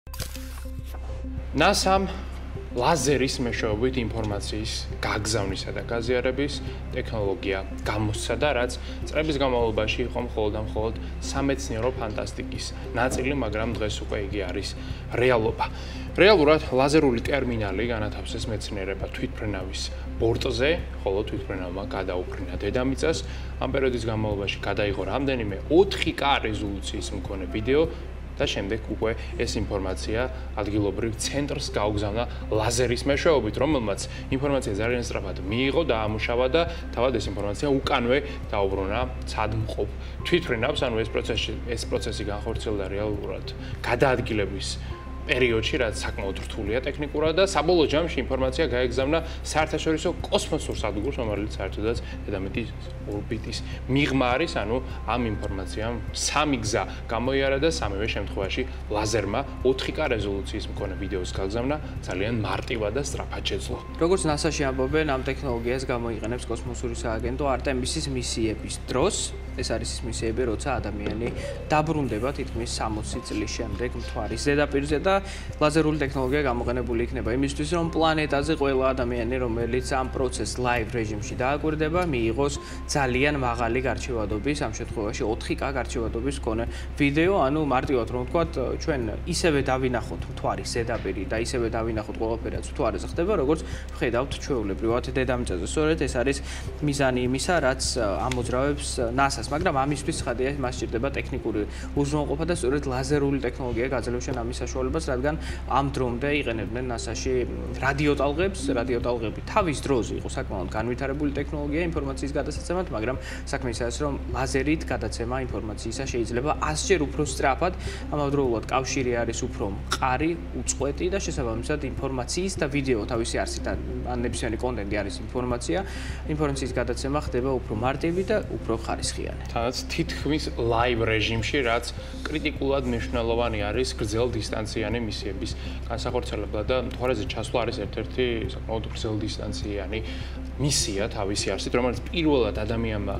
NASA-მ ლაზერის მეშვეობით ინფორმაციის გაგზავნისა და გაზიარების ტექნოლოგია გამოსცა და რაც წლების განმავლობაში იყო მხოლოდ სამეცნიერო ფანტასტიკის ნაწილი, მაგრამ დღეს უკვე იგი არის რეალობა. რეალურად ლაზერული ტერმინალი განათავსეს მეცნიერება თვითმფრინავის ბორტზე, ხოლო თვითმფრინავმა გადაუფრინა დედამიწას. ამ პერიოდის განმავლობაში გადაიღო რამდენიმე 4K რეზოლუციის მქონე ვიდეო და შემდეგ უკვე ეს ინფორმაცია ადგილობრივ ცენტრს გაუგზავნა ლაზერის მეშვეობით, რომელმაც ინფორმაცია ძალიან სწრაფად მიიღო და ამუშავა და თავად ეს ინფორმაცია უკანვე დაუბრუნა ცადმყოფ თვითმფრინავს, ანუ ეს პროცესი განხორციელდა რეალურად გადაადგილების პერიოდში, რაც საკმაოდ რთულია ტექნიკურად და საბოლოო ჯამში ინფორმაცია გაეგზავნა საერთაშორისო კოსმოსურ სადგურს, რომელიც საერთოდაც დედამიწის ორბიტის მიღმა არის, ანუ ამ ინფორმაციამ სამი გზა გამოიარა და სამივე შემთხვევაში ლაზერმა 4K რეზოლუციის მქონე ვიდეოს გაგზავნა ძალიან მარტივად და სწრაფად შეძლო. როგორც NASA-ში ამბობენ, ამ ტექნოლოგიას გამოიყენებს კოსმოსური სააგენტო არტემისის მისიების დროს. ეს არის ის მისიები, როცა ადამიანი დაბრუნდება თითქმის 60 წლის შემდეგ მთვარის ზედაპირზე და ლაზერული ტექნოლოგია გამოყენებული იქნება იმისთვის, რომ პლანეტაზე ყველა ადამიანი, რომელიც ამ პროცესს ლაივ რეჟიმში დააკვირდება, მიიღოს ძალიან მაღალი გარჩევადობის, ამ შემთხვევაში 4K გარჩევადობის მქონე ვიდეო, ანუ მარტივად რომ ვთქვათ, ჩვენ ისევე დავინახოთ მთვარის ზედაპირი და ისევე დავინახოთ ყველაფერი, რაც მთვარეზე ხდება, როგორც ვხედავთ ჩვეულებრივად დედამიწაზე. სწორედ ეს არის მიზანი იმისა, რაც ამოძრავებს NASA-ს, მაგრამ ამისთვის ხადია მას სჭირდება ტექნიკური უზრუნველყოფა და სწორედ ლაზერული ტექნოლოგია გაძლევს ამის საშუალებას, რადგან ამ დრომდე იყენებდნენ NASA-ში რადიოტალღებს. რადიოტალღები თავის დროზე იყო საკმაოდ განვითარებული ტექნოლოგია ინფორმაციის გადასაცემად, მაგრამ საქმე ის არის, რომ ლაზერით გადაცემა ინფორმაციისა შეიძლება 100-ჯერ უფრო სწრაფად, ამავდროულად კავშირი არის უფრო მყარი, უწყვეტი და შესაბამისად ინფორმაციის და ვიდეო თავისი არსით ან ნებისმიერი კონტენტი არის ინფორმაციის გადაცემა ხდება უფრო მარტივი და უფრო ხარისხიანი. თანაც თითქმის ლაივ რეჟიმში, რაც კრიტიკულად მნიშვნელოვანი არის გრძელ დისტანციანი მისიების განსახორციელებლად და მთვარეზე ჩასვლა არის ერთ-ერთი საკმაოდ გრძელ დისტანციანი მისია თავისი არსით, რომელიც პირველად ადამიანმა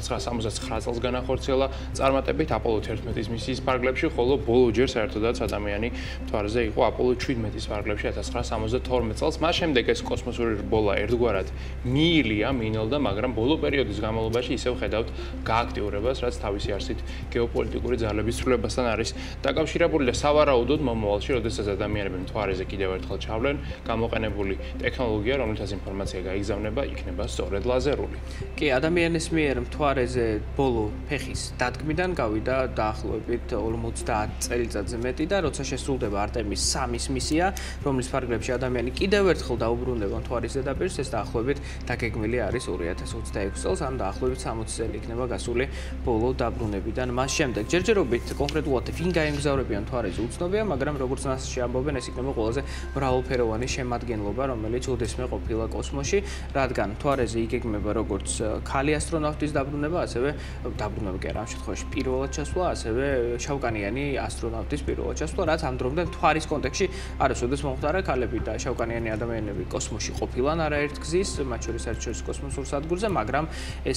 1969 წელს განახორციელა წარმატებით აპოლო 11-ის მისიის ფარგლებში, ხოლო ბოლო ჯერ საერთოდაც ადამიანი მთვარეზე იყო აპოლო 17-ის ფარგლებში 1972 წელს. მას შემდეგ ეს კოსმოსური რბოლა ერთგვარად მიინელდა, მაგრამ ბოლო პერიოდის განმავლობაში ისევ ხედავთ გააქტიურებას, რაც თავისი არსით გეოპოლიტიკური ძალების ცვლილებასთან არის დაკავშირებული და სავარაუდოდ მომავალში, როდესაც ადამიანები მთვარეზე კიდევ ერთხელ ჩავლენ, გამოყენებული ტექნოლოგია, რომელთაც ინფორმაცია გაიგზავნება, იქნება სწორედ ლაზერული. კი, ადამიანის მიერ მთვარეზე ბოლო ფეხის დადგმიდან გავიდა დაახლოებით 50 წელიწადზე მეტი და როცა შესრულდება არტემის 3-ის მისია, რომლის ფარგლებში ადამიანი კიდევ ერთხელ დაუბრუნდება მთვარის ზედაპირს, ეს დაახლოებით დაგეგმილი არის 2026 წელს, ან დაახლოებით 60 წელი იქნება გასული ბოლო დაბრუნებიდან. მას შემდეგ ჯერჯერობით კონკრეტულად ვინ გაემგზავრებიან მთვარეზე უცნობია, მაგრამ როგორც NASA-ში ამბობენ, ეს იქნება ყველაზე მრავალფეროვანი შემადგენლობა, რომელიც ოდესმე ყოფილა კოსმოსში, რადგან მთვარეზე იგეგმება როგორც ქალი ასტრონავტის დაბრუნება, ასევე დაბრუნება კი არა, ამ შემთხვევაში პირველად ჩასვლა, ასევე შავკანიანი ასტრონავტის პირველად ჩასვლა, რაც ამ დრომდე მთვარის კონტექსტში არასოდეს მომხდარა, ქალები და შავკანიანი ადამიანები კოსმოსში ყოფილან არაერთ გზის, მათ შორის საერთაშორისო კოსმოსურ სადგურზე, მაგრამ ეს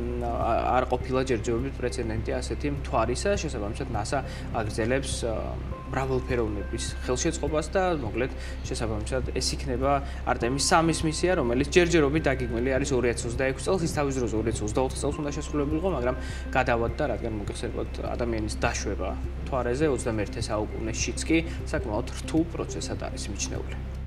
არ ყოფილა ჯერჯერობით პრეცედენტი ასეთი მთვარისა, შესაბამისად NASA აგრძელებს მრავალფეროვნების ხელშეწყობას და მოკლედ შესაბამისად ეს იქნება არტემის 3-ის მისია, რომელიც ჯერჯერობით დაგეგმილი არის 2026 წელს, ის თავის დროზე 2024 წელს უნდა შესრულებულიყო, მაგრამ გადავადდა, რადგან მოგეხსენებათ ადამიანის დაშვება მთვარეზე 21 საუკუნეშიც კი საკმაოდ რთულ პროცესად არის მიჩნეული.